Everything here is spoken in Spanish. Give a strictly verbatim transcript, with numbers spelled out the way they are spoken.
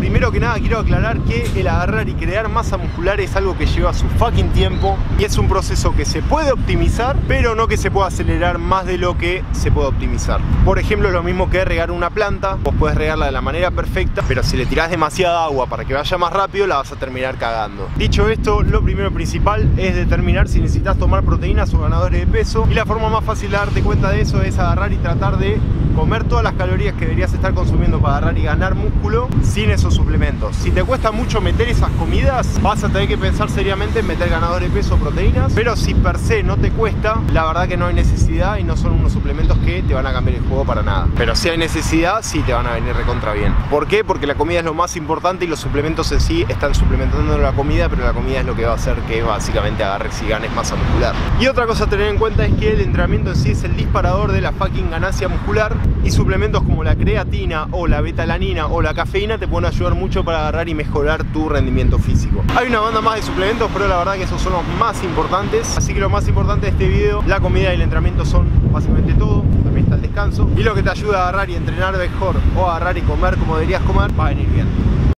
primero que nada quiero aclarar que el agarrar y crear masa muscular es algo que lleva su fucking tiempo y es un proceso que se puede optimizar, pero no que se pueda acelerar más de lo que se puede optimizar. Por ejemplo, lo mismo que regar una planta, vos podés regarla de la manera perfecta, pero si le tirás demasiada agua para que vaya más rápido, la vas a terminar cagando. Dicho esto, lo primero principal es determinar si necesitas tomar proteínas o ganadores de peso, y la forma más fácil de darte cuenta de eso es agarrar y tratar de comer todas las calorías que deberías estar consumiendo para agarrar y ganar músculo sin esos suplementos. Si te cuesta mucho meter esas comidas, vas a tener que pensar seriamente en meter ganadores de peso o proteínas, pero si per se no te cuesta, la verdad que no hay necesidad y no son unos suplementos que te van a cambiar el juego para nada. Pero si hay necesidad, sí te van a venir recontra bien. ¿Por qué? Porque la comida es lo más importante y los suplementos en sí están suplementando la comida, pero la comida es lo que va a hacer que básicamente agarres y ganes masa muscular. Y otra cosa a tener en cuenta es que el entrenamiento en sí es el disparador de la fucking ganancia muscular, y suplementos como la creatina o la betalanina o la cafeína te pueden ayudar mucho para agarrar y mejorar tu rendimiento físico. Hay una banda más de suplementos, pero la verdad que esos son los más importantes. Así que lo más importante de este video, la comida y el entrenamiento son básicamente todo. También está el descanso. Y lo que te ayuda a agarrar y entrenar mejor o a agarrar y comer como deberías comer, va a venir bien.